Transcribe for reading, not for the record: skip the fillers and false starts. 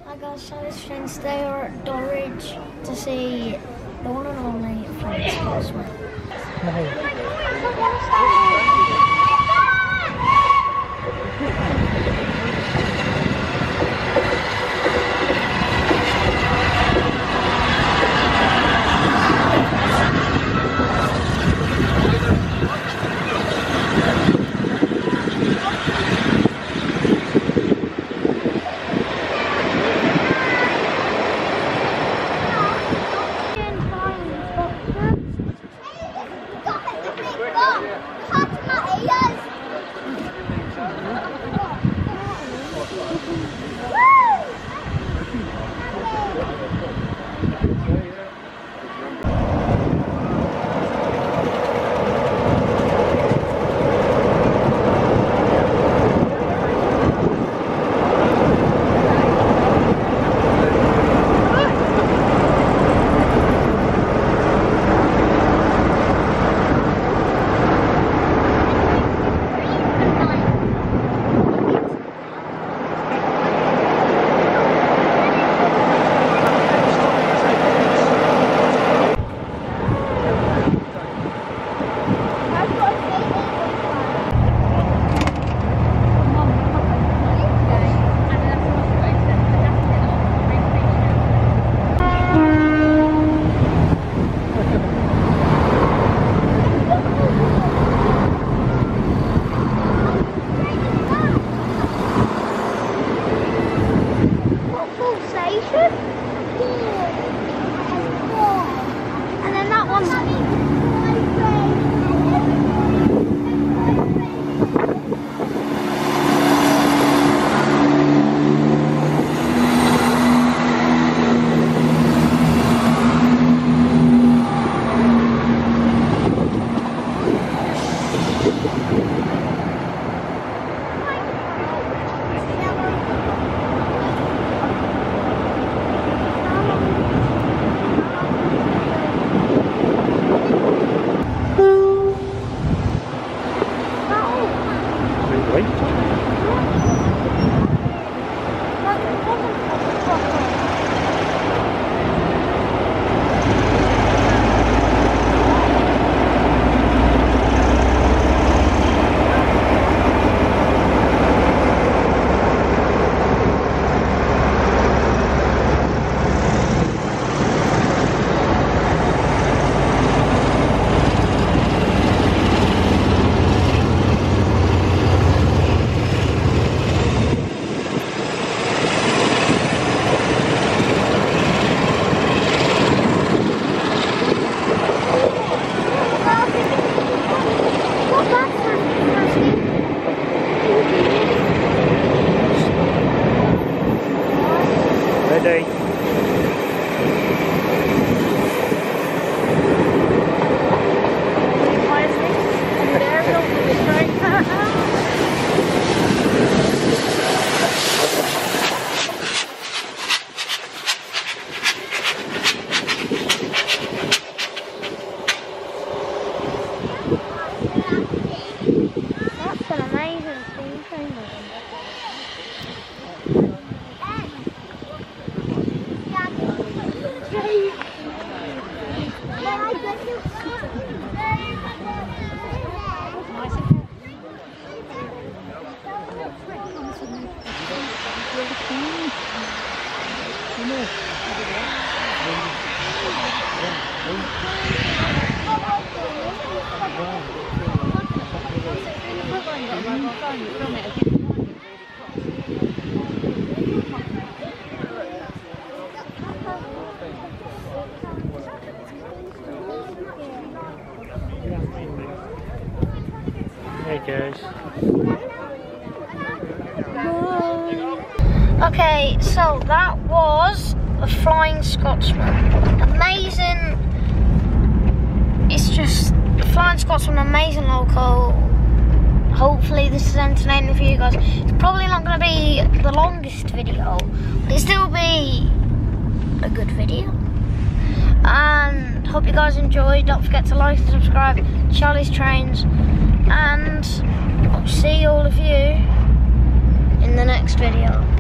Hi guys, so this friends today are at Dorridge to see the one and only Flying Scotsman. And then that one. Ready? That's an amazing steam train. Hey guys. Okay, so that was the Flying Scotsman. Amazing. It's just Flying Scotsman, amazing local. Hopefully this is entertaining for you guys. It's probably not going to be the longest video, but it'll still be a good video. And hope you guys enjoyed. Don't forget to like and subscribe. Charlie's Trains. And I'll see all of you in the next video.